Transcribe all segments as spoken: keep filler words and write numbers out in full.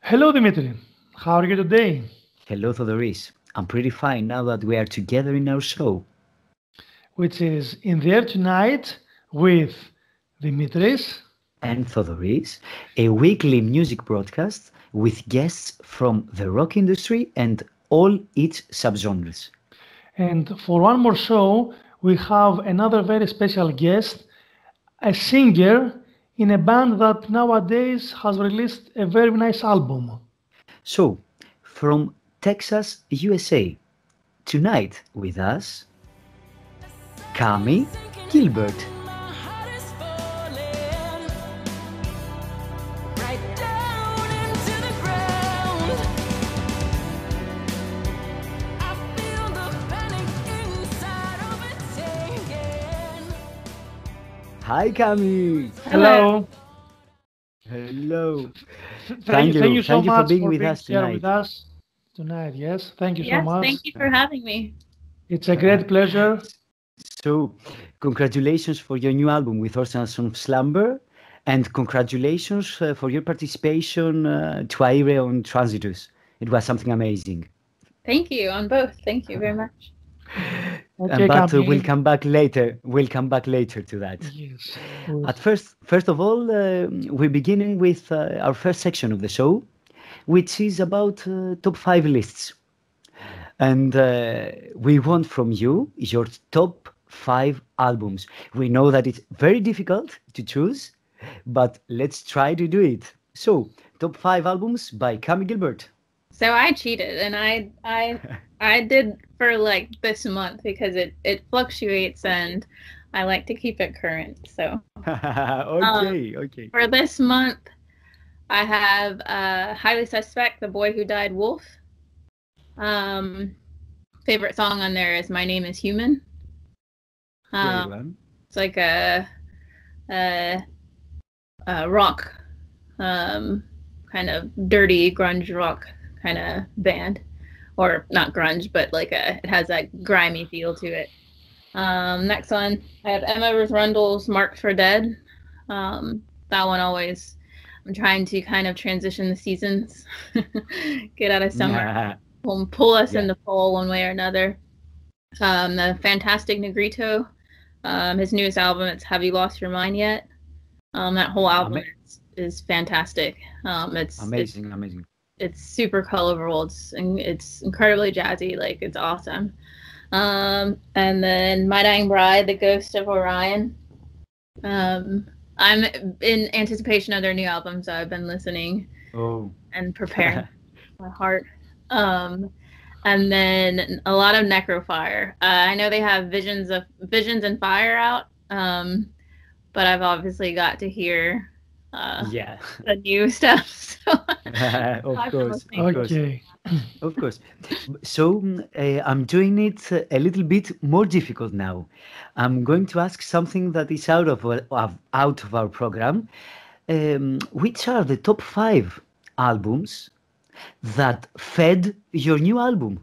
Hello, Dimitri. How are you today? Hello, Thodoris. I'm pretty fine now that we are together in our show. Which is in the air tonight with Dimitris. And Thodoris, a weekly music broadcast with guests from the rock industry and all its subgenres. And for one more show, we have another very special guest, a singer in a band that nowadays has released a very nice album. So, from Texas, U S A, tonight with us, Cami Gilbert. Hi, Cami. Hello. Hello. Thank, Thank thank you. you so Thank you for much being for with being us here with tonight. us tonight. Yes, thank you so Yes, much. thank you for having me. It's a great pleasure. So, congratulations for your new album with Oceans of Slumber, and congratulations uh, for your participation uh, to Aire on Transitus. It was something amazing. Thank you on both. Thank you very much. Um, Okay, but uh, we'll Cami. come back later. We'll come back later to that. Yes. Good. At first, first of all, uh, we're beginning with uh, our first section of the show, which is about uh, top five lists. And uh, we want from you your top five albums. We know that it's very difficult to choose, but let's try to do it. So, top five albums by Cami Gilbert. So I cheated and I I I did for like this month because it it fluctuates and I like to keep it current. So okay, okay. for this month I have uh Highly Suspect, The Boy Who Died Wolf. Um favorite song on there is My Name is Human. Great Um, one. it's like a, a, a rock, um, kind of dirty grunge rock kind of band, or not grunge, but like a it has that grimy feel to it. Um, next one, I have Emma Ruth Rundle's Marked for Dead. Um, that one always, I'm trying to kind of transition the seasons, get out of summer, will pull us Yeah. into fall one way or another. Um, the Fantastic Negrito, um, his newest album, it's Have You Lost Your Mind Yet? Um, that whole album Ama- is, is fantastic. Um, it's, it's amazing, amazing. it's super colorful. It's it's incredibly jazzy. Like it's awesome. Um, and then My Dying Bride, The Ghost of Orion. Um, I'm in anticipation of their new album, so I've been listening Oh, and preparing my heart. Um, and then a lot of Necrofire. Uh, I know they have Visions of Visions and Fire out, um, but I've obviously got to hear uh, yeah. the new stuff. So of I've been course, listening of to course, Okay. of course. So mm, uh, I'm doing it uh, a little bit more difficult now. I'm going to ask something that is out of, our- of out of our program. Um, which are the top five albums that fed your new album?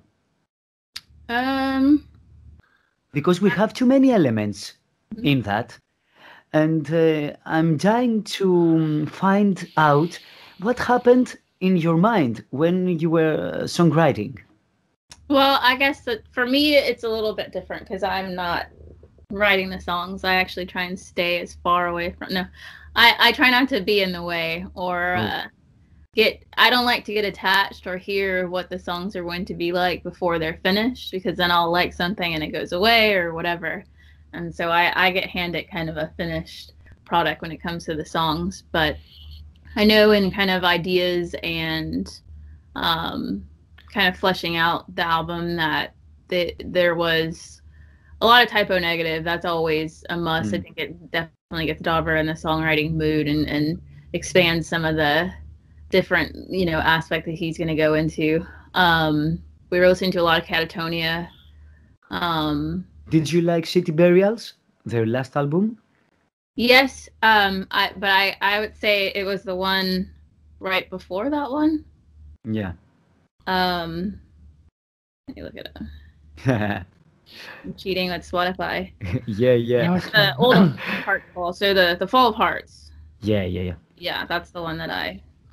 Um, Because we have too many elements Mhm. in that. And uh, I'm dying to um, find out what happened in your mind when you were uh, songwriting. well, I guess that for me it's a little bit different because I'm not writing the songs. I actually try and stay as far away from. No, I I try not to be in the way or Oh. uh, get. I don't like to get attached or hear what the songs are going to be like before they're finished because then I'll like something and it goes away or whatever. And so I I get handed kind of a finished product when it comes to the songs, but I know in kind of ideas and um, kind of fleshing out the album that the, there was a lot of typo negative. That's always a must. I Mm. think it definitely gets Dauber in the songwriting mood and, and expands some of the different, you know, aspect that he's going to go into. Um, we were listening to a lot of Catatonia. Um, Did you like City Burials, their last album? yes, um, I, but I, I would say it was the one right before that one. Yeah. Um, let me look it up. I'm cheating with Spotify. yeah, yeah. Okay. The old Heart Fall. So the the Fall of Hearts. Yeah, yeah, yeah. Yeah, that's the one that I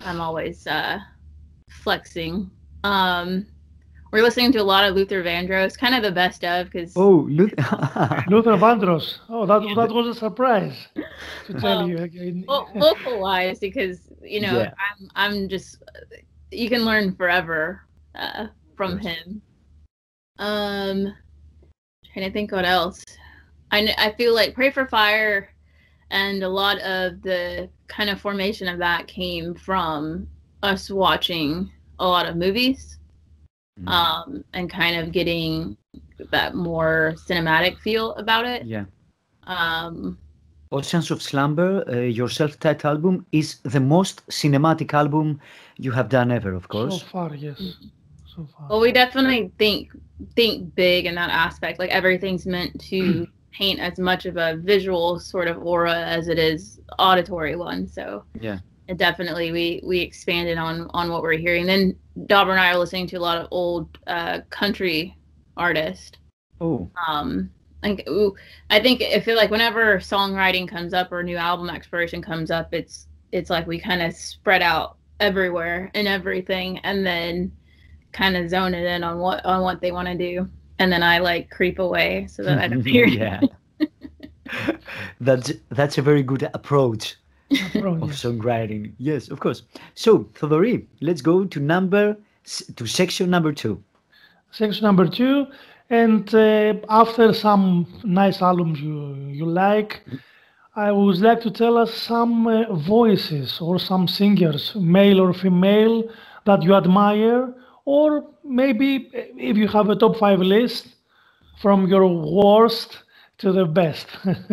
I'm always uh, flexing. Um, we're listening to a lot of Luther Vandross, kind of the best of, because Oh, look. Luther Vandross. Oh, that that was a surprise to tell Um, you again. Vo- vocal wise, because you know Yeah. I'm I'm just you can learn forever uh, from Yes. him. Um, trying to think what else. I kn- I feel like Pray for Fire and a lot of the kind of formation of that came from us watching a lot of movies, Mm. um, and kind of getting that more cinematic feel about it. Yeah. Um, Oceans of Slumber, uh, your self-titled album, is the most cinematic album you have done ever, of So course. far, yes. So far. Well, we definitely think think big in that aspect. Like everything's meant to paint as much of a visual sort of aura as it is auditory one. So Yeah. it definitely we we expanded on on what we're hearing. Then Dauber and I are listening to a lot of old uh, country artists. Oh, Um, like ooh, I think I feel like whenever songwriting comes up or new album exploration comes up, it's it's like we kind of spread out everywhere and everything, and then kind of zone it in on what on what they want to do, and then I like creep away so that I don't hear. yeah. That's that's a very good approach Approach, of yes. songwriting. Yes, of course. So, Thodori, let's go to number s- to section number two. Section number two, and uh, after some nice albums you you like, I would like to tell us some uh, voices or some singers, male or female, that you admire, or maybe uh, if you have a top five list from your worst to the best.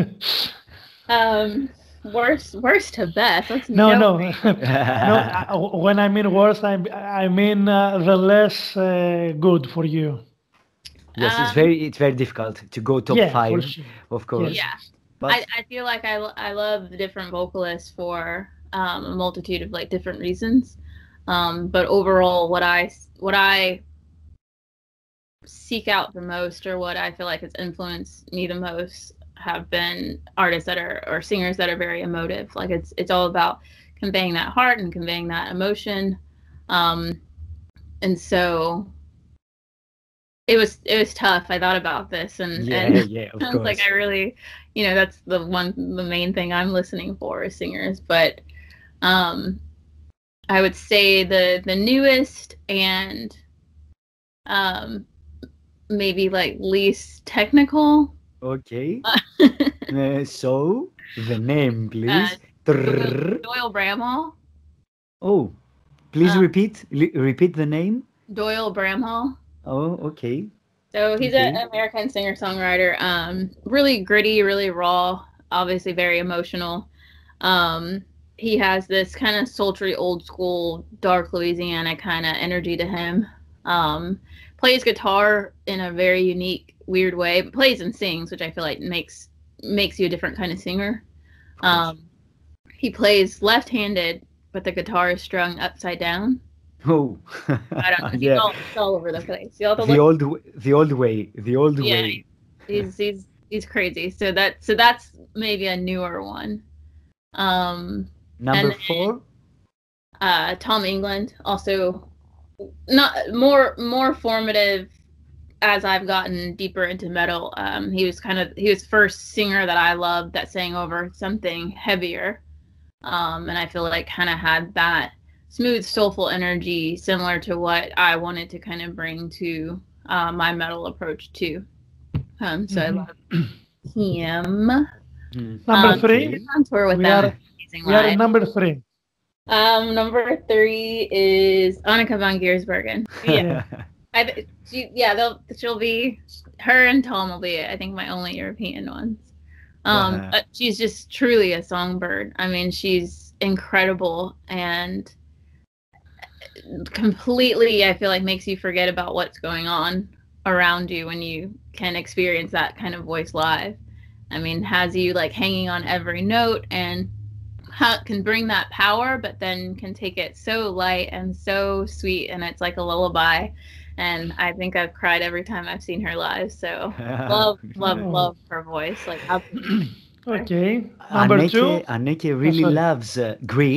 Um, worst worst to best. That's No, no, joke. no. I- When I mean worst, I I mean uh, the less uh, good for you. Yes, it's Um, very it's very difficult to go top Yeah, for five, sure. of course. Yeah. But I, I feel like I, lo- I love the different vocalists for um, a multitude of like different reasons. Um, but overall, what I what I seek out the most, or what I feel like has influenced me the most, have been artists that are or singers that are very emotive. Like it's it's all about conveying that heart and conveying that emotion. Um, and so it was it was tough. I thought about this and yeah, and yeah, of I was course. like, I really, you know, that's the one, the main thing I'm listening for is singers. But um, I would say the the newest and um, maybe like least technical. Okay. Uh, so the name, please. Doyle, Trrr. Doyle Bramhall. Oh, please uh, repeat li- repeat the name. Doyle Bramhall. Oh, okay. So he's an Okay. American singer-songwriter. Um, really gritty, really raw. Obviously, very emotional. Um, he has this kind of sultry, old school, dark Louisiana kind of energy to him. Um, plays guitar in a very unique, weird way. But plays and sings, which I feel like makes makes you a different kind of singer. Of course. Um, he plays left-handed, but the guitar is strung upside down. Oh, I don't know. He's, yeah. all, he's all over the place. You have to The look. old, w- the old way, the old Yeah. way. He's he's he's crazy. So that so that's maybe a newer one. Um, Number and- four. uh, Tom England also not more more formative as I've gotten deeper into metal. Um, he was kind of he was first singer that I loved that sang over something heavier, um, and I feel like kind of had that smooth, soulful energy similar to what I wanted to kind of bring to uh, my metal approach too. Um, so Mhm. I love him. Hmm. Number Um, three. he's on tour with We them. are- Amazing We are live. at number three. Um, number three is Annika von Giersbergen. Yeah, I th- she, yeah, they'll she'll be her and Tom will be I think my only European ones. Um, Uh-huh. but she's just truly a songbird. I mean, she's incredible and completely I feel like makes you forget about what's going on around you when you can experience that kind of voice live. I mean, has you like hanging on every note and ha- can bring that power, but then can take it so light and so sweet, and it's like a lullaby. And I think I've cried every time I've seen her live. So love, love, Oh. love her voice. Like absolutely. Okay. Number Anneke, two. Anneke really sorry. loves uh, Greece,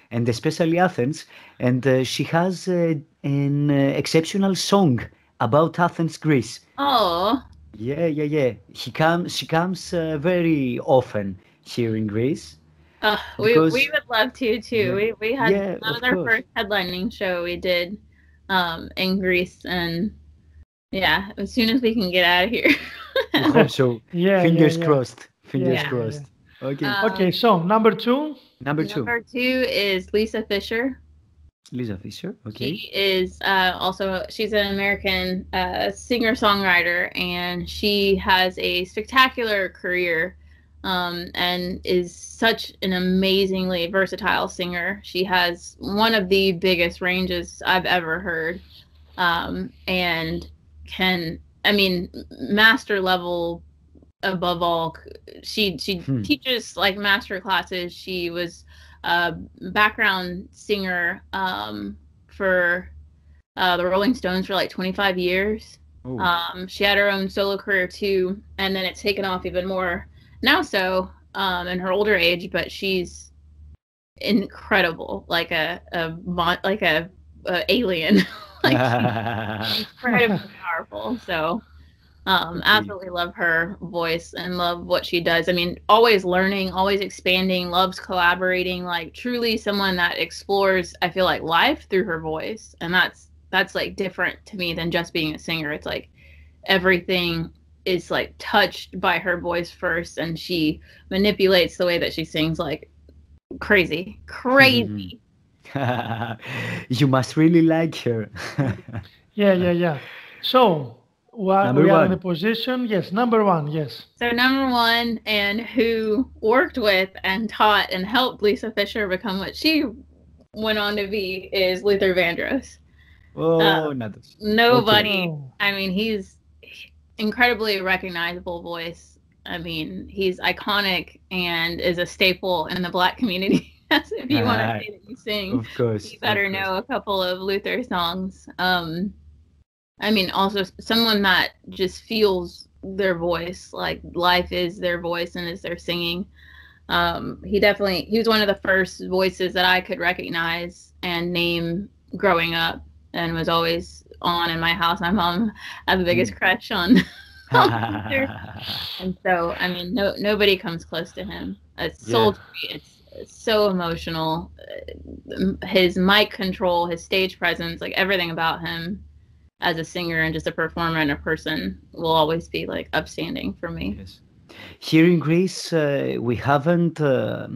and especially Athens. And uh, she has uh, an uh, exceptional song about Athens, Greece. Oh, Yeah, yeah, yeah. He comes. She comes uh, very often here in Greece uh, we because we would love to too. yeah, We we had yeah, that was of our course. first headlining show we did um, in Greece, and yeah, as soon as we can get out of here. We hope so. Yeah, yeah, Fingers yeah. crossed. Fingers Yeah, Yeah. crossed. Okay. Um, Okay, so number two. Number two, Number two is Lisa Fisher. Lisa Fisher. Okay. She is uh, also she's an American uh, singer-songwriter, and she has a spectacular career um, and is such an amazingly versatile singer. She has one of the biggest ranges I've ever heard, um, and can I mean master level above all. She she Hmm. teaches like master classes. She was a background singer um, for uh, the Rolling Stones for like twenty-five years. Oh. Um, she had her own solo career too, and then it's taken off even more now. So um, in her older age, but she's incredible, like a a mon- like a, a alien, like she's incredibly powerful. So. Um, Okay. absolutely love her voice and love what she does. I mean, always learning, always expanding, loves collaborating, like truly someone that explores, I feel like, life through her voice. And that's that's like different to me than just being a singer. It's like everything is like touched by her voice first, and she manipulates the way that she sings like crazy. Crazy. You must really like her. Yeah, yeah, yeah. So what Number we are one. in the position. Yes, number one. Yes. So number one, and who worked with and taught and helped Lisa Fisher become what she went on to be is Luther Vandross. Oh, Uh, not Nobody, Oh. I mean, he's incredibly recognizable voice. I mean, he's iconic and is a staple in the Black community. If you want to say that you sing, Of course. you better of course. know a couple of Luther songs. Um, I mean, also someone that just feels their voice, like life is their voice and is their singing. Um, he definitely, he was one of the first voices that I could recognize and name growing up, and was always on in my house. My mom had the biggest Mm. crush on. And so, I mean, no, nobody comes close to him. It's sultry. It's, it's so emotional. Uh, His mic control, his stage presence, like everything about him as a singer and just a performer and a person will always be like upstanding for me. Yes. Here in Greece, uh, we haven't uh,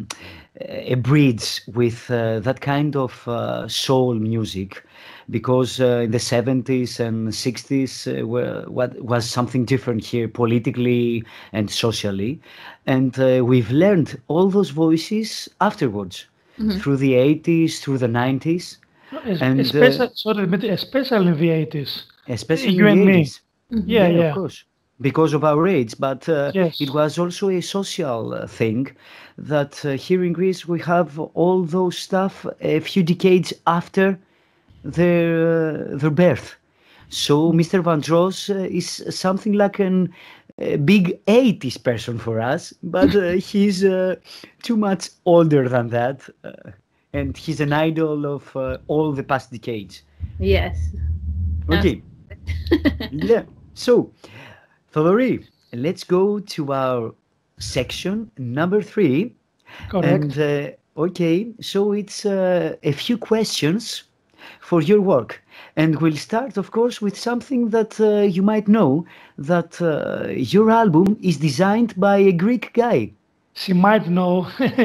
a bridge with uh, that kind of uh, soul music, because uh, in the seventies and sixties uh, were, what was something different here politically and socially, and uh, we've learned all those voices afterwards, Mhm. through the eighties, through the nineties, Es- And, uh, especially, sorry, but especially in the eighties. especially You in and the me. eighties. Mhm. Yeah, yeah. Of course, because of our age, but uh, Yes. it was also a social uh, thing that uh, here in Greece we have all those stuff a few decades after their uh, their birth. So Mister Vandross uh, is something like an a big eighties person for us, but uh, he's uh, too much older than that, uh, and he's an idol of uh, all the past decades. Yes. Okay. Yeah. So, Valerie, let's go to our section number three. Correct. And uh, okay, so it's uh, a few questions for your work. And we'll start, of course, with something that uh, you might know, that uh, your album is designed by a Greek guy. She might know.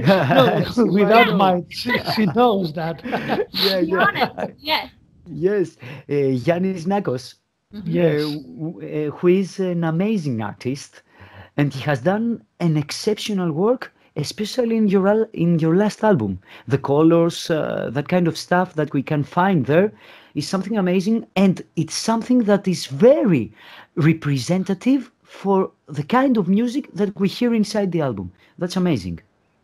No, She might without know. might, she, she knows that. Yeah, Be honest. yeah. Yes. Yes, uh, Yannis Nakos. Mhm. Yes. uh, w- uh, who is an amazing artist, and he has done an exceptional work, especially in your al- in your last album. The colors, uh, that kind of stuff that we can find there, is something amazing, and it's something that is very representative for the kind of music that we hear inside the album. That's amazing.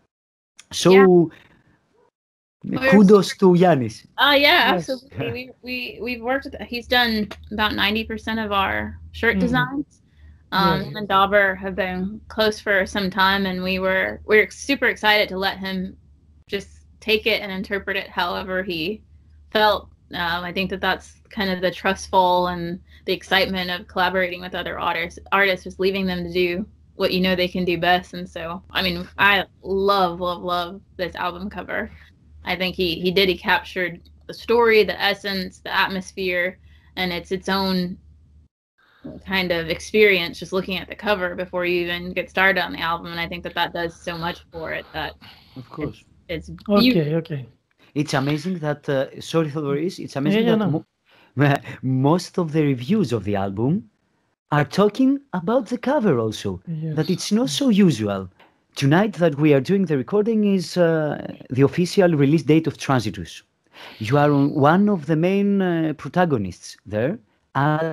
So, We're kudos to Yannis. Oh yeah, Yes. absolutely. We we we've worked with. He's done about ninety percent of our shirt Mhm. designs. Um, Yes. him and Dauber have been close for some time, and we were we were super excited to let him just take it and interpret it however he felt. Um, I think that that's kind of the trustful and the excitement of collaborating with other artists, artists, just leaving them to do what you know they can do best. And so, I mean, I love, love, love this album cover. I think he, he did, he captured the story, the essence, the atmosphere, and it's its own kind of experience just looking at the cover before you even get started on the album. And I think that that does so much for it that of course it's, it's okay, okay. It's amazing that, uh, sorry Theodoris, it's amazing yeah, yeah, that no. mo most of the reviews of the album are talking about the cover also, yes. that it's not so usual. Tonight that we are doing the recording is uh, the official release date of Transitus. You are one of the main uh, protagonists there as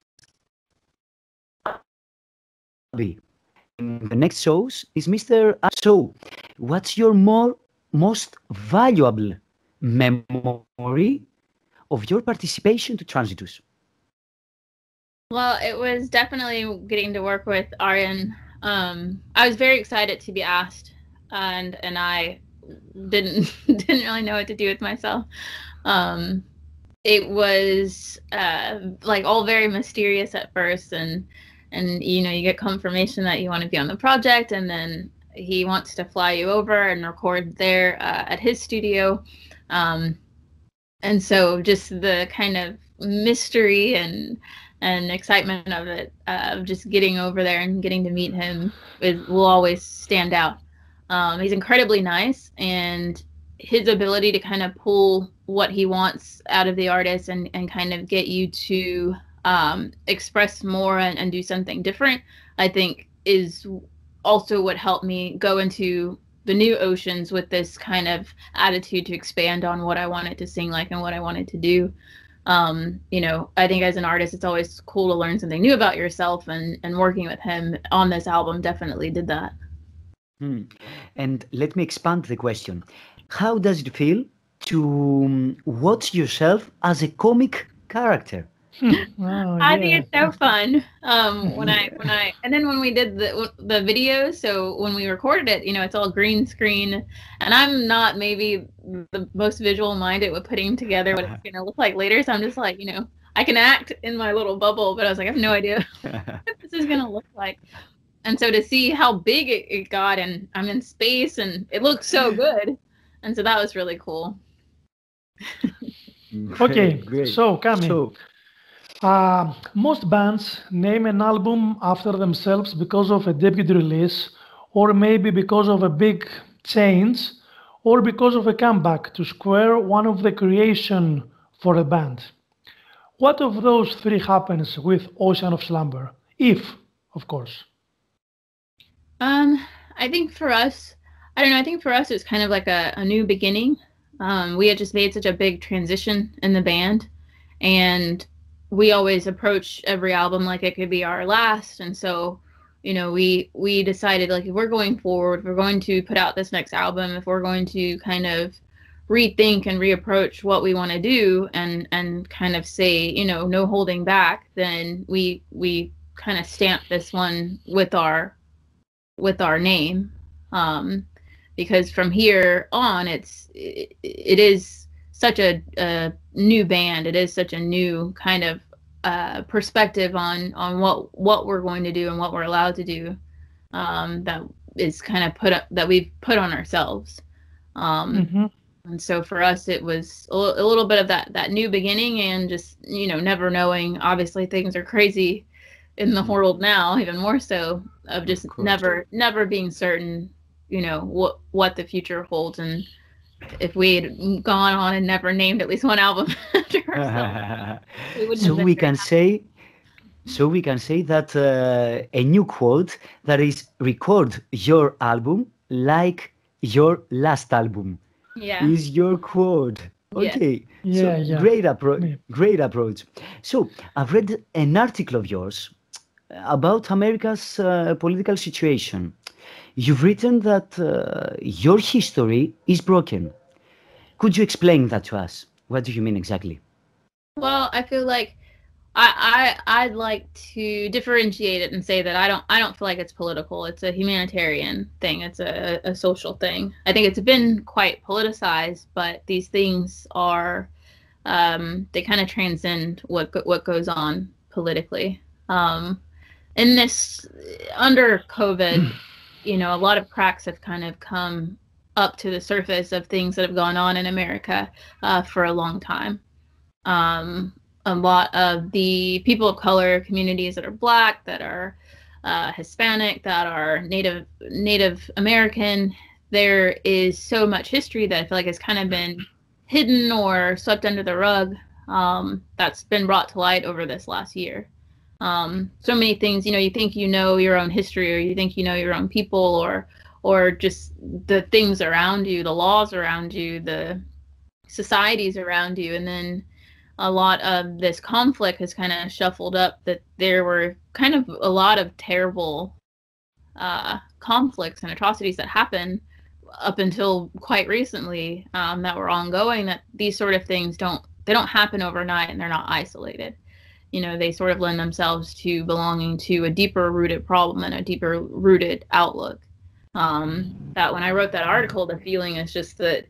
Abby. The next shows is Mister So, what's your more most valuable memory of your participation to Transitus? Well, it was definitely getting to work with Arjen. Um, I was very excited to be asked, and and I didn't didn't really know what to do with myself. Um, it was uh, like all very mysterious at first, and and you know you get confirmation that you want to be on the project, and then he wants to fly you over and record there uh, at his studio. Um, and so just the kind of mystery and and excitement of it, uh, of just getting over there and getting to meet him, is, will always stand out. Um, he's incredibly nice, and his ability to kind of pull what he wants out of the artist and, and kind of get you to um, express more and, and do something different, I think is also what helped me go into the new oceans with this kind of attitude to expand on what I wanted to sing like and what I wanted to do. Um, you know, I think as an artist, it's always cool to learn something new about yourself, and, and working with him on this album definitely did that. Hmm. And let me expand the question. How does it feel to um, watch yourself as a comic character? Oh, I yeah. think it's so fun. Um, when I when I and then when we did the the video, so when we recorded it, you know, it's all green screen, and I'm not maybe the most visual minded with putting together what it's gonna look like later. So I'm just like, you know, I can act in my little bubble, but I was like, I have no idea what this is gonna look like. And so to see how big it, it got, and I'm in space, and it looks so good, and so that was really cool. Okay, great. so Cami. So, Uh, most bands name an album after themselves because of a debut release, or maybe because of a big change, or because of a comeback to square one of the creation for a band. What of those three happens with Ocean of Slumber? If, of course. Um, I think for us, I don't know, I think for us it's kind of like a, a new beginning. Um, we had just made such a big transition in the band, and we always approach every album like it could be our last. And so, you know, we we decided, like, if we're going forward, if we're going to put out this next album, if we're going to kind of rethink and reapproach what we want to do, and and kind of say, you know, no holding back, then we we kind of stamp this one with our with our name, um, because from here on, it's it, it is such a, a new band. It is such a new kind of uh, perspective on on what what we're going to do and what we're allowed to do. Um, that is kind of put up that we've put on ourselves. Um, Mm-hmm. And so for us, it was a, l- a little bit of that that new beginning, and just, you know, never knowing. Obviously, things are crazy in the world now, even more so, of just Of course. never never being certain, you know, what what the future holds. And if we had gone on and never named at least one album after ourselves, we wouldn't so have been we very can happy. say, so we can say that uh, a new quote that is record your album like your last album Yeah. is your quote. Yeah. Okay, Yeah, so yeah. great approach. Yeah. Great approach. So I've read an article of yours about America's uh, political situation. You've written that uh, your history is broken. Could you explain that to us? What do you mean exactly? Well, I feel like I, I I'd like to differentiate it and say that I don't I don't feel like it's political. It's a humanitarian thing. It's a, a social thing. I think it's been quite politicized, but these things are um, they kind of transcend what what goes on politically. Um, in this under COVID, you know, a lot of cracks have kind of come up to the surface of things that have gone on in America uh, for a long time. Um, a lot of the people of color communities that are Black, that are uh, Hispanic, that are Native Native American, there is so much history that I feel like has kind of been hidden or swept under the rug um, that's been brought to light over this last year. Um, so many things, you know, you think you know your own history, or you think you know your own people, or or just the things around you, the laws around you, the societies around you, and then a lot of this conflict has kind of shuffled up that there were kind of a lot of terrible uh, conflicts and atrocities that happened up until quite recently um, that were ongoing, that these sort of things don't, they don't happen overnight, and they're not isolated. You know, they sort of lend themselves to belonging to a deeper rooted problem and a deeper rooted outlook. Um, that when I wrote that article, the feeling is just that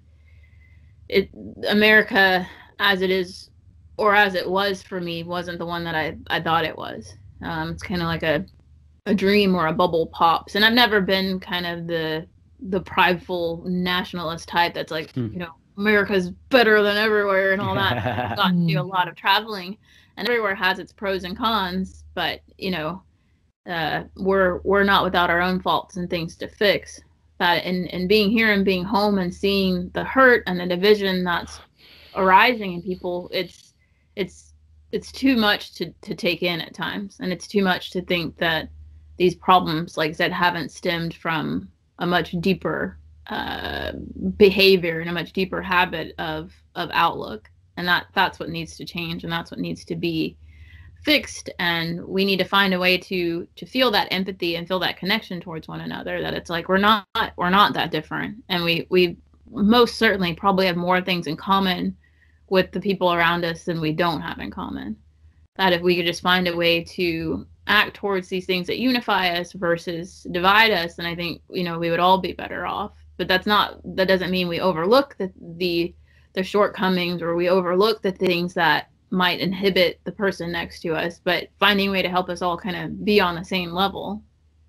it, America as it is, or as it was for me, wasn't the one that I, I thought it was. Um, it's kind of like a, a dream or a bubble pops. And I've never been kind of the the prideful nationalist type that's like, hmm. you know, America's better than everywhere and all that. I've gotten to do a lot of traveling, and everywhere has its pros and cons, but, you know, uh, we're we're not without our own faults and things to fix. That and, and being here and being home and seeing the hurt and the division that's arising in people, it's it's it's too much to, to take in at times. And it's too much to think that these problems, like I said, haven't stemmed from a much deeper uh, behavior and a much deeper habit of of outlook. And that that's what needs to change, and that's what needs to be fixed. And we need to find a way to to feel that empathy and feel that connection towards one another, that it's like we're not we're not that different, and we we most certainly probably have more things in common with the people around us than we don't have in common. That if we could just find a way to act towards these things that unify us versus divide us, then I think, you know, we would all be better off. But that's not, that doesn't mean we overlook the the, the shortcomings, or we overlook the things that might inhibit the person next to us, but finding a way to help us all kind of be on the same level.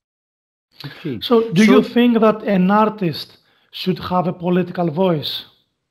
Okay. So do so, you think that an artist should have a political voice?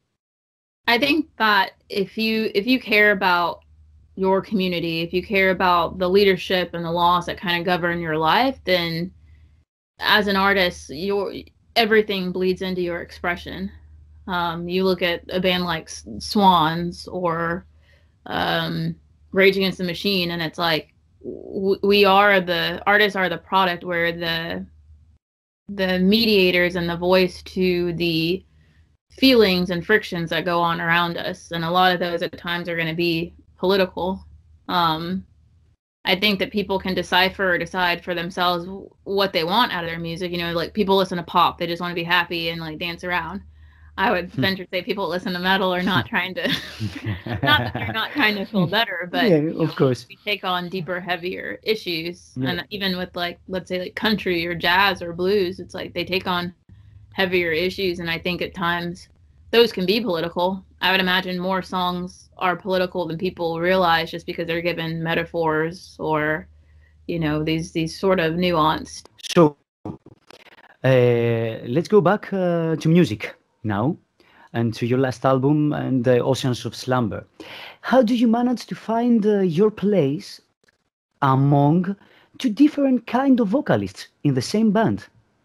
I think that if you if you care about your community, if you care about the leadership and the laws that kind of govern your life, then as an artist, your everything bleeds into your expression. Um, you look at a band like Swans or um, Rage Against the Machine, and it's like w- we are the artists are the product, where the the mediators and the voice to the feelings and frictions that go on around us, and a lot of those at times are going to be political. Um, I think that people can decipher or decide for themselves what they want out of their music. You know, like people listen to pop, they just want to be happy and like dance around. I would venture to say people that listen to metal are not trying to, not that they're not trying to feel better, but yeah, you know, of course, we take on deeper, heavier issues. Yeah. And even with like, let's say like country or jazz or blues, it's like they take on heavier issues. And I think at times those can be political. I would imagine more songs are political than people realize, just because they're given metaphors or, you know, these, these sort of nuanced. So uh, let's go back uh, to music now, and to your last album, and the Oceans of Slumber. How do you manage to find uh, your place among two different kind of vocalists in the same band?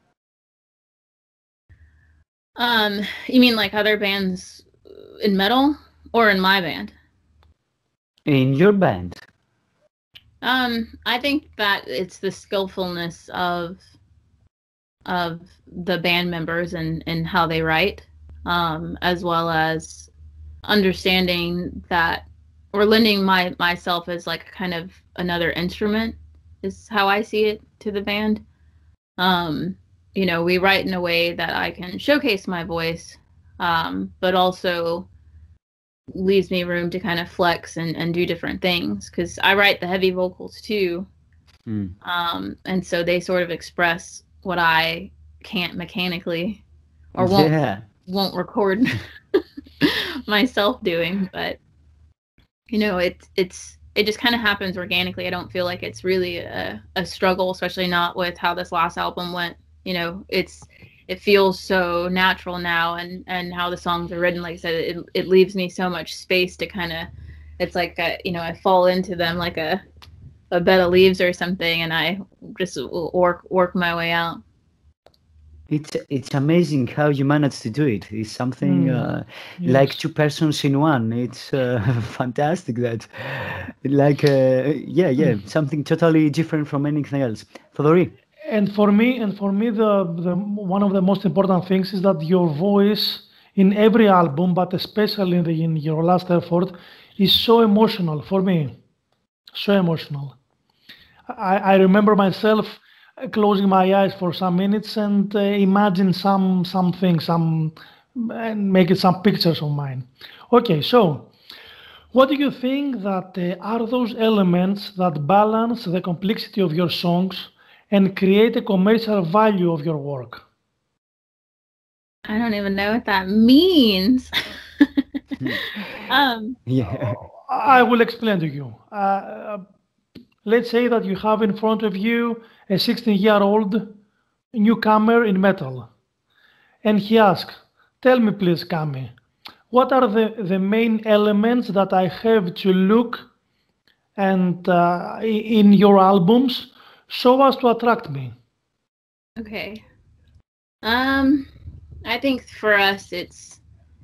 Um, you mean like other bands in metal, or in my band? In your band. Um, I think that it's the skillfulness of of the band members and, and how they write, um, as well as understanding that, or lending my myself as like kind of another instrument, is how I see it, to the band. Um, you know, we write in a way that I can showcase my voice, um, but also leaves me room to kind of flex and, and do different things, because I write the heavy vocals too. Mm. Um, and so they sort of express what I can't mechanically or won't Yeah. won't record myself doing. But you know, it's it's it just kind of happens organically. I don't feel like it's really a, a struggle, especially not with how this last album went. You know, it's it feels so natural now, and and how the songs are written. Like I said, it it leaves me so much space to kind of, it's like a, you know, I fall into them like a a bed of leaves or something, and I just work work my way out. It's it's amazing how you manage to do it. It's something Mm, uh, yes. like two persons in one. It's uh, fantastic that, like, uh, yeah, yeah, something totally different from anything else. Fodori. And for me, and for me, the, the one of the most important things is that your voice in every album, but especially in, the, in your last effort, is so emotional for me. So emotional. I, I remember myself closing my eyes for some minutes and uh, imagine some something, some and making some pictures of mine. Okay, so what do you think that uh, are those elements that balance the complexity of your songs and create a commercial value of your work? I don't even know what that means. um, Yeah. I will explain to you. Uh, let's say that you have in front of you a sixteen-year-old newcomer in metal, and he asks, "Tell me, please, Kami, what are the, the main elements that I have to look and uh, in your albums so as to attract me?" okay. Um, I think for us, it's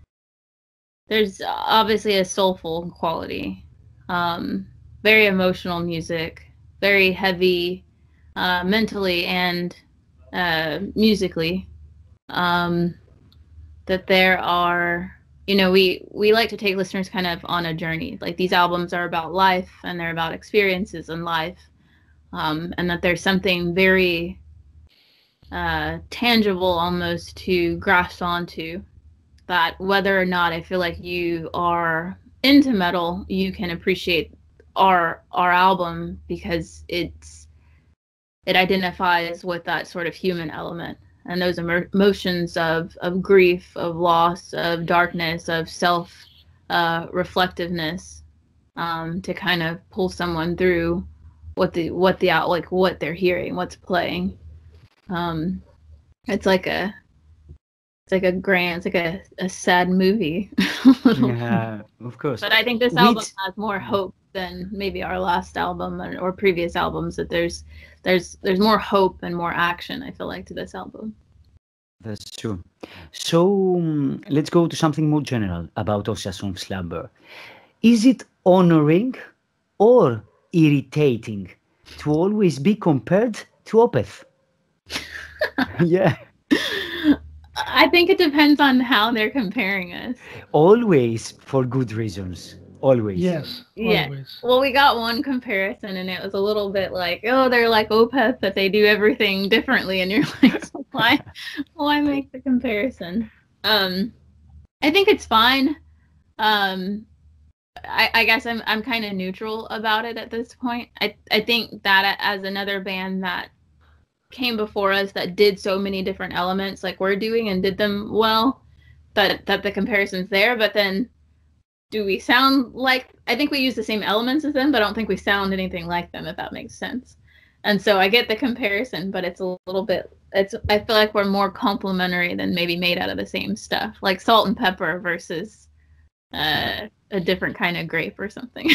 there's obviously a soulful quality, um, very emotional music, very heavy, uh, mentally and uh, musically. Um, that there are, you know, we we like to take listeners kind of on a journey. Like, these albums are about life, and they're about experiences in life, um, and that there's something very uh, tangible almost to grasp onto, that whether or not I feel like you are into metal, you can appreciate our our album because it's it identifies with that sort of human element and those emo- emotions of of grief, of loss, of darkness, of self uh, reflectiveness, um, to kind of pull someone through what the what the out like what they're hearing, what's playing. Um, it's like a It's like a grand, it's like a, a sad movie. Yeah, of course. But I think this album Which, has more hope than maybe our last album or, or previous albums. That there's there's there's more hope and more action, I feel like, to this album. that's true. So um, let's go to something more general about Ossian Slumber. Is it honoring or irritating to always be compared to Opeth? Yeah, I think it depends on how they're comparing us. always for good reasons. Always. Yes, Yeah. always. Well, we got one comparison, and it was a little bit like, oh, they're like Opeth, that they do everything differently, and you're like, so why, why make the comparison? Um, I think it's fine. Um, I, I guess I'm I'm kind of neutral about it at this point. I I think that as another band that came before us that did so many different elements like we're doing and did them well, that that the comparison's there. But then, do we sound like, I think we use the same elements as them, but I don't think we sound anything like them, if that makes sense. And so I get the comparison, but it's a little bit, it's I feel like we're more complementary than maybe made out of the same stuff, like Salt and Pepper versus uh, a different kind of grape or something.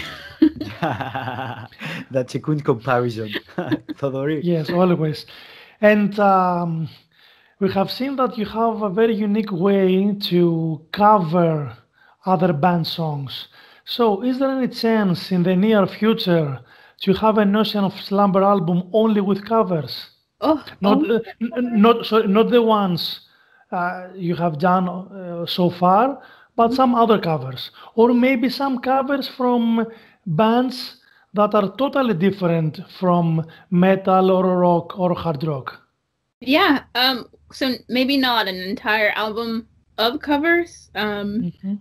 That's a good comparison. Fodori. Yes, always. And um, we have seen that you have a very unique way to cover other band songs. So, is there any chance in the near future to have an Ossian Slumber album only with covers? oh, Not, oh, uh, n- not, sorry, not the ones uh, you have done uh, so far, but some other covers, or maybe some covers from bands that are totally different from metal or rock or hard rock. yeah. Um. So maybe not an entire album of covers. Um. Mhm.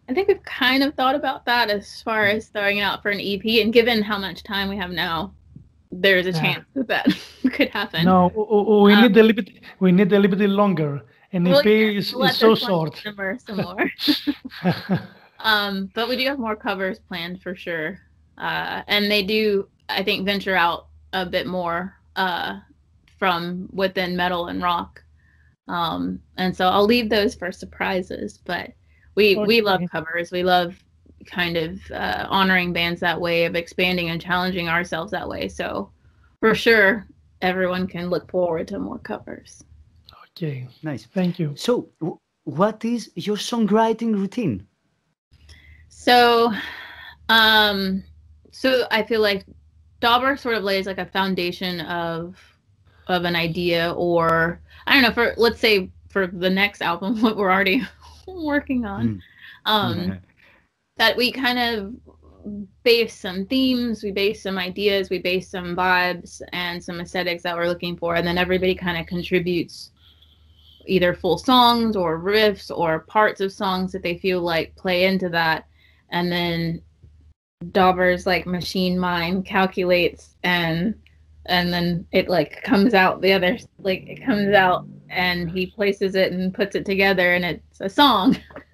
I think we've kind of thought about that as far as throwing it out for an E P, and given how much time we have now, there's a Yeah. chance that that could happen. No, w- w- we Um, need a little bit. We need a little bit longer. An Well, E P yeah, is, we'll let is so this one short. simmer some more. Um, but we do have more covers planned for sure. Uh, and they do, I think, venture out a bit more uh, from within metal and rock. Um, and so I'll leave those for surprises. But we we love Okay. covers. We love kind of uh, honoring bands that way, of expanding and challenging ourselves that way. So for sure, everyone can look forward to more covers. Okay. Nice. Thank you. So, w- what is your songwriting routine? So, um, so I feel like Dauber sort of lays like a foundation of of an idea, or I don't know, for let's say for the next album, what we're already working on, Mm. um, that we kind of base some themes, we base some ideas, we base some vibes and some aesthetics that we're looking for, and then everybody kind of contributes either full songs or riffs or parts of songs that they feel like play into that, and then Dauber's like machine mind calculates and and then it like comes out the other, like it comes out and he places it and puts it together and it's a song.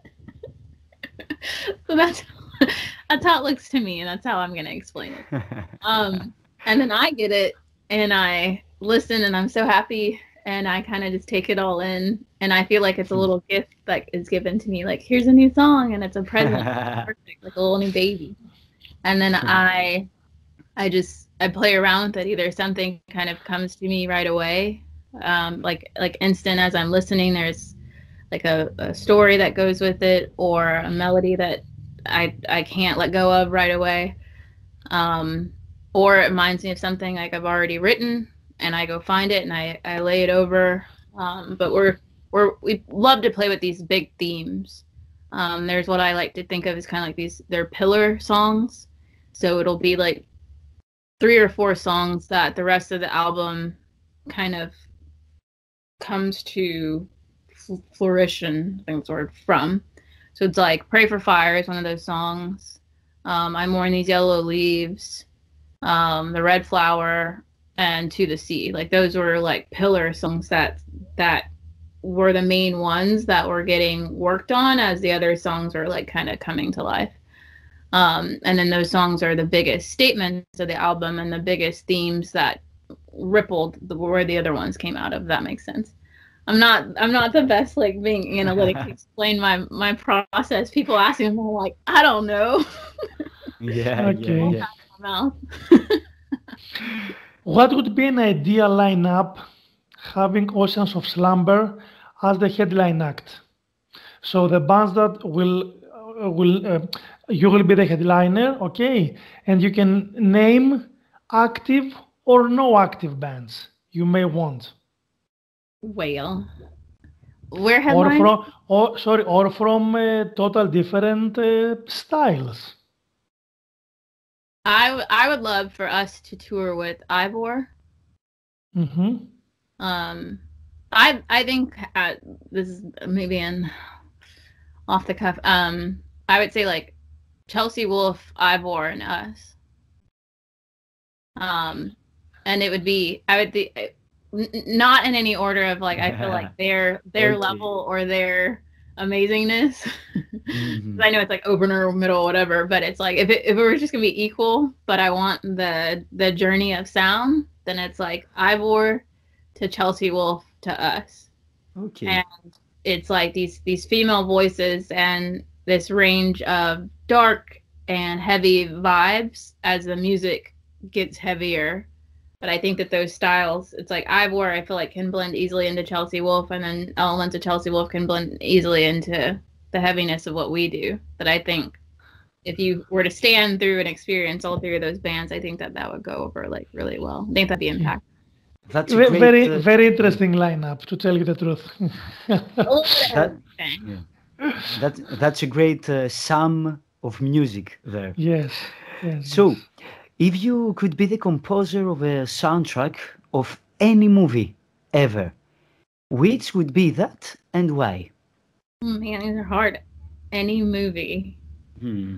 So that's that's how it looks to me, and that's how I'm gonna explain it. Um, and then I get it and I listen and I'm so happy and I kind of just take it all in, and I feel like it's a little gift that is given to me, like here's a new song and it's a present. Perfect, like a little new baby. And then I I just I play around with it. Either something kind of comes to me right away, um, like like instant as I'm listening, there's like a, a story that goes with it, or a melody that I I can't let go of right away. Um, or it reminds me of something like I've already written and I go find it and I, I lay it over. Um, but we're we're we love to play with these big themes. Um, there's what I like to think of as kind of like these, they're pillar songs. So it'll be like three or four songs that the rest of the album kind of comes to flourishing, I think it's the word, from. So it's like Pray for Fire is one of those songs. Um, I Mourn These Yellow Leaves, um, The Red Flower, and To the Sea. Like those were like pillar songs that that were the main ones that were getting worked on as the other songs were like kind of coming to life. Um, and then those songs are the biggest statements of the album and the biggest themes that rippled the, where the other ones came out of, if that makes sense. I'm not I'm not the best like being analytic to explain my my process. People ask me, I'm like, I don't know. Yeah, Okay. yeah, yeah. My mouth. What would be an ideal lineup having Oceans of Slumber as the headline act? So the bands that will uh, will uh, you will be the headliner, okay, and you can name active or no active bands you may want, Whale. We're or headline. from or sorry, or from uh, total different uh, styles. I w- I would love for us to tour with Ivor. hmm Um, I I think uh, this is maybe an off the cuff. Um, I would say like Chelsea Wolfe, Ivor, and us. Um, and it would be I would be n- not in any order of like I feel like their their Okay. level or their amazingness. Mhm. I know it's like opener, middle, whatever, but it's like if it if it were just gonna be equal, but I want the the journey of sound, then it's like Ivor to Chelsea Wolfe to us. Okay. And it's like these these female voices and this range of dark and heavy vibes as the music gets heavier. But I think that those styles, it's like Ivor, I feel like can blend easily into Chelsea Wolfe, and then elements of Chelsea Wolfe can blend easily into the heaviness of what we do. That I think if you were to stand through and experience all three of those bands, I think that that would go over like really well. I think that'd be impactful. That's a Ve- great, very uh, very interesting lineup, to tell you the truth. A little bit of That- everything. that that's a great uh, sum of music there. Yes. Yes. So, yes. if you could be the composer of a soundtrack of any movie ever, which would be that and why? Oh, man, these are hard. any movie. Hmm.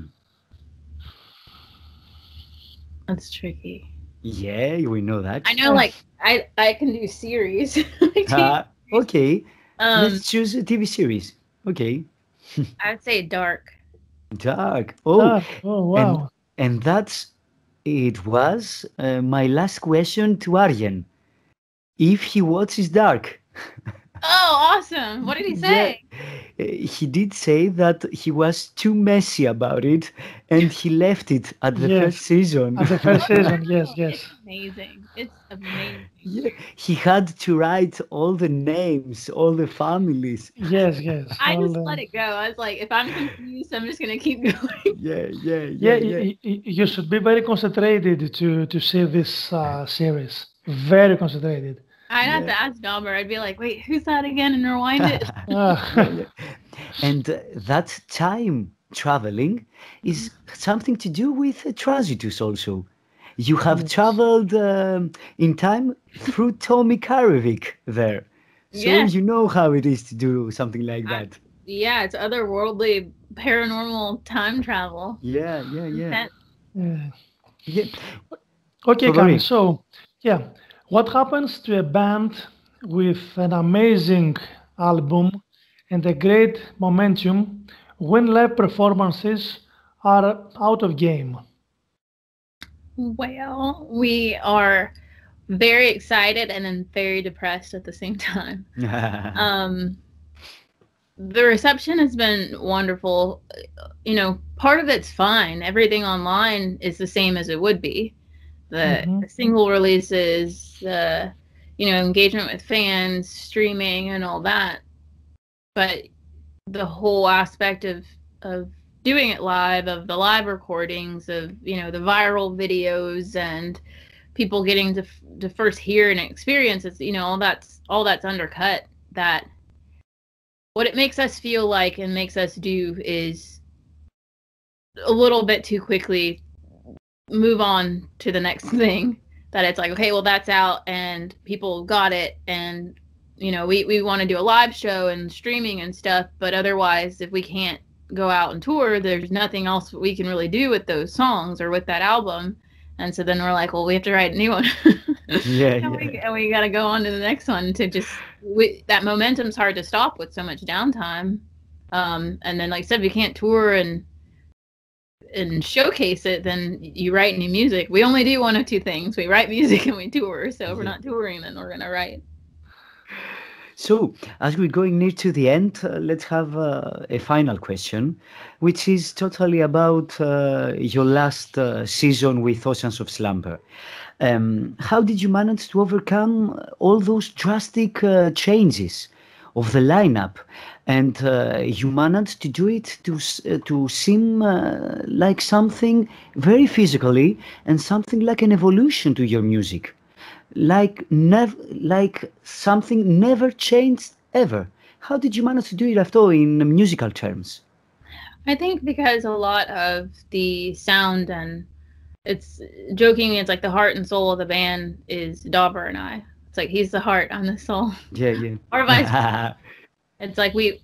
That's tricky. Yeah, we know that. I know, like I I can do series. Uh, okay, um, let's choose a T V series. Okay, I'd say Dark. Dark. Oh, Ah, oh, and wow. and that's it was uh, my last question to Arjen. If he watches Dark. Oh, awesome! What did he say? Yeah, uh, he did say that he was too messy about it, and he left it at the Yes. first season. At the first season, yes, Oh, yes. It's amazing. It's amazing. Yeah, he had to write all the names, all the families. Yes, yes. I All, just uh, let it go. I was like, if I'm confused, I'm just gonna keep going. Yeah, yeah, Yeah, yeah, yeah. y- y- you should be very concentrated to to see this uh, series. Very concentrated. I'd have Yeah. to ask Dauber. I'd be like, wait, who's that again? And rewind it. Ah, Yeah, yeah. And uh, that time traveling is something to do with uh, Transitus also. You have Yes. traveled um, in time through Tommy Karevic there. So Yeah. you know how it is to do something like I- that. Yeah, it's otherworldly, paranormal time travel. Yeah, yeah, yeah. That- yeah. Yeah. Okay, Totally. Kami. So, yeah, what happens to a band with an amazing album and a great momentum when live performances are out of game? Well, we are very excited and then very depressed at the same time. Um, the reception has been wonderful. You know, part of it's fine. Everything online is the same as it would be. The, Mhm. the single releases, the you know engagement with fans, streaming, and all that. But the whole aspect of of doing it live, of the live recordings, of you know the viral videos, and people getting to to first hear and experience it, you know all that's all that's undercut. That what it makes us feel like and makes us do is a little bit too quickly move on to the next thing. That it's like, okay, well that's out and people got it, and you know we, we want to do a live show and streaming and stuff, but otherwise if we can't go out and tour, there's nothing else we can really do with those songs or with that album. And so then we're like, well, we have to write a new one. Yeah, and, yeah. we, and we got to go on to the next one to just we, that momentum's hard to stop with so much downtime. Um, and then like I said, if you can't tour and and showcase it, then you write new music. We only do one of two things: we write music and we tour. So if we're not touring, then we're gonna write. So, as we're going near to the end, uh, let's have uh, a final question, which is totally about uh, your last uh, season with Oceans of Slumber. Um, how did you manage to overcome all those drastic uh, changes of the lineup? And uh, you managed to do it to s- uh, to seem uh, like something very physically and something like an evolution to your music. Like never, like something never changed ever. How did you manage to do it after all in musical terms? I think because a lot of the sound and it's joking, it's like the heart and soul of the band is Dauber and I. It's like he's the heart, I'm the soul. Yeah, yeah. Or vice. It's like we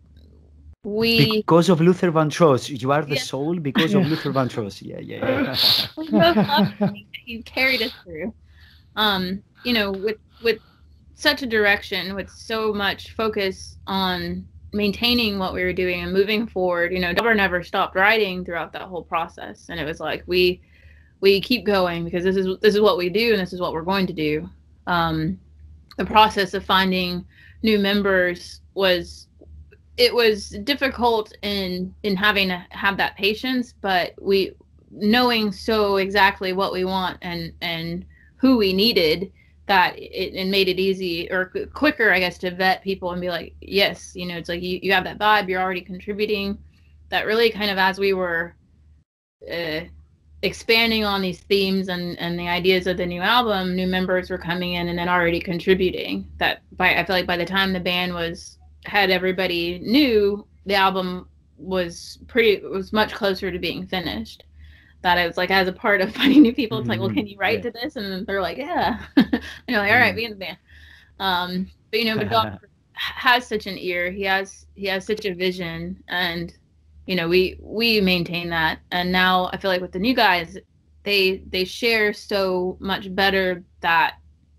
we Because of Luther Vandross, you are the Yeah. soul because of Luther Vandross. Yeah, yeah, yeah. we both love everything that he carried us through. Um, you know, with with such a direction, with so much focus on maintaining what we were doing and moving forward, you know, Dauber never stopped writing throughout that whole process. And it was like we we keep going because this is this is what we do and this is what we're going to do. Um, the process of finding new members was it was difficult in in having to have that patience, but we knowing so exactly what we want and and who we needed, that it, it made it easy or qu- quicker, I guess, to vet people and be like, yes, you know, it's like you, you have that vibe, you're already contributing. That really kind of as we were uh, expanding on these themes and, and the ideas of the new album, new members were coming in and then already contributing. That by I feel like by the time the band was had everybody new, the album was pretty was much closer to being finished. That I was like, as a part of finding new people, it's like, well, can you write Yeah. to this? And then they're like, yeah. And you're like, all right, Mm. be in the band. Um, but you know, but Doc has such an ear. He has he has such a vision, and you know, we we maintain that. And now I feel like with the new guys, they they share so much better that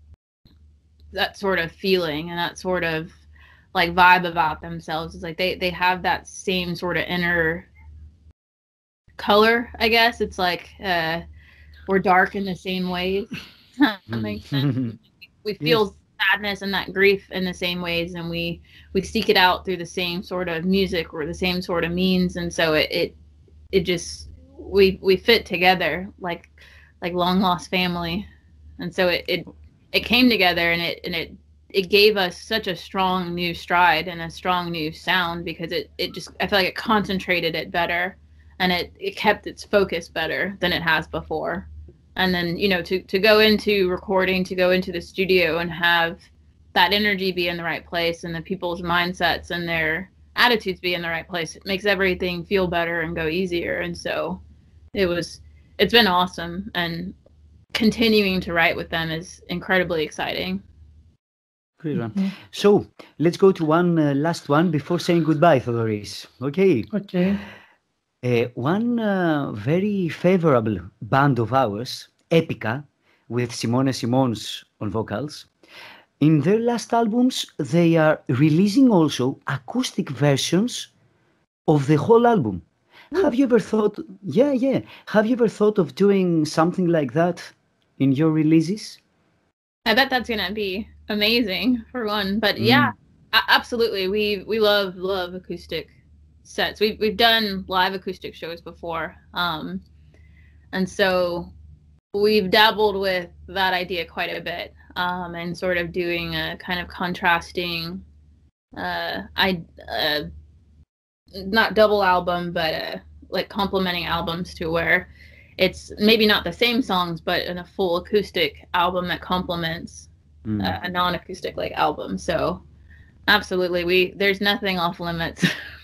that sort of feeling and that sort of like vibe about themselves. It's like they they have that same sort of inner color, I guess. It's like uh we're dark in the same ways. That makes sense. We feel yes. sadness and that grief in the same ways, and we we seek it out through the same sort of music or the same sort of means, and so it it, it just we we fit together like like long lost family, and so it, it it came together, and it and it it gave us such a strong new stride and a strong new sound, because it it just I feel like it concentrated it better, and it it kept its focus better than it has before. And then, you know, to, to go into recording, to go into the studio and have that energy be in the right place and the people's mindsets and their attitudes be in the right place, it makes everything feel better and go easier. And so it was, it's been awesome. And continuing to write with them is incredibly exciting. Great one. Mm-hmm. So let's go to one uh, last one before saying goodbye, Theodoris. Okay. Okay. Uh, one uh, very favorable band of ours, Epica, with Simone Simons on vocals. In their last albums, they are releasing also acoustic versions of the whole album. Mm. Have you ever thought, yeah, yeah, have you ever thought of doing something like that in your releases? I bet that's going to be amazing, for one. But mm. yeah, absolutely. We we love, love acoustic sets. We've we've done live acoustic shows before, um, and so we've dabbled with that idea quite a bit, um, and sort of doing a kind of contrasting, uh, I uh, not double album, but uh, like complementing albums, to where it's maybe not the same songs, but in a full acoustic album that complements mm. uh, a non-acoustic like album. So absolutely, we there's nothing off limits.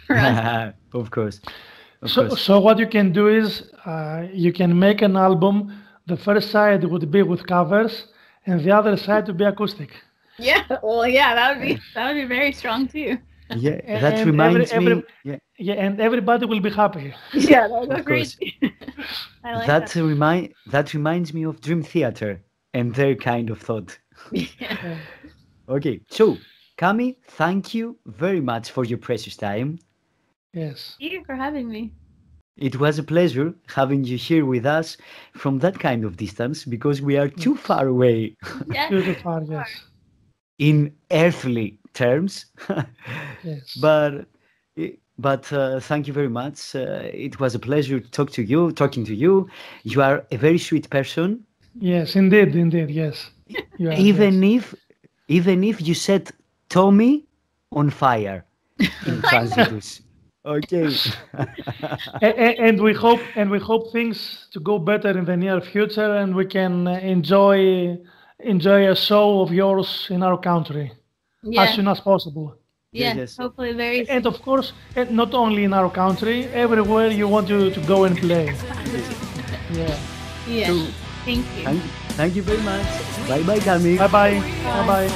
Of course. Of so, course. so what you can do is uh, you can make an album. The first side would be with covers, and the other side would be acoustic. Yeah, well, yeah, that would be that would be very strong too. Yeah, that and reminds every, every, me. Yeah. yeah, and everybody will be happy. Yeah, that would be great. I like that. That remind that reminds me of Dream Theater and their kind of thought. Yeah. Okay, so Cami, thank you very much for your precious time. Yes. Thank you for having me. It was a pleasure having you here with us from that kind of distance, because we are too far away. Yes. Too far, yes. In earthly terms. Yes. But but uh, thank you very much. Uh, it was a pleasure to talk to you, talking to you. You are a very sweet person. Yes, indeed, indeed, yes. You are, even yes. if even if you set Tommy on fire in Transitus. Okay. and, and we hope and we hope things to go better in the near future, and we can enjoy enjoy a show of yours in our country yeah. as soon as possible. Yeah, yes. Hopefully very soon. And of course, and not only in our country, everywhere you want to, to go and play. Yeah. Yeah. So, thank you. Thank, thank you very much. Bye bye, Cami. Bye bye. Bye bye.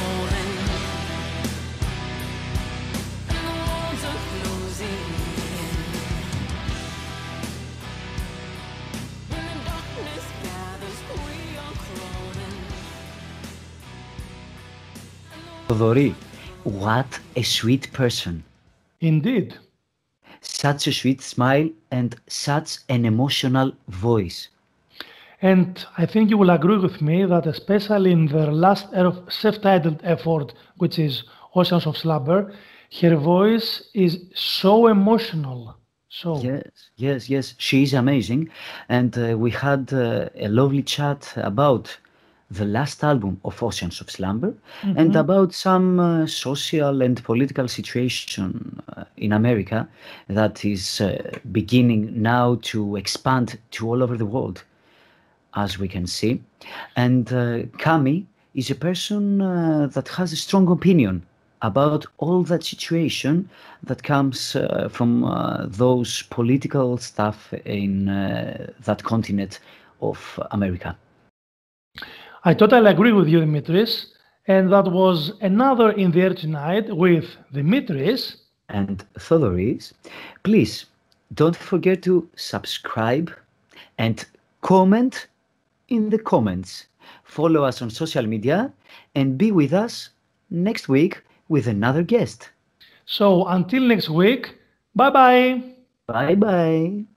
Theodori, what a sweet person. Indeed. Such a sweet smile and such an emotional voice. And I think you will agree with me that especially in their last self-titled effort, which is Oceans of Slumber, her voice is so emotional. So yes, yes, yes, she is amazing. And uh, we had uh, a lovely chat about the last album of Oceans of Slumber, mm-hmm. and about some uh, social and political situation uh, in America that is uh, beginning now to expand to all over the world, as we can see. And uh, Cami is a person uh, that has a strong opinion about all that situation that comes uh, from uh, those political stuff in uh, that continent of America. I totally agree with you, Dimitris. And that was another In the Air Tonight with Dimitris and Theodoris. Please Don't forget to subscribe and comment in the comments. Follow us on social media and be with us next week with another guest. So until next week, bye bye. Bye bye.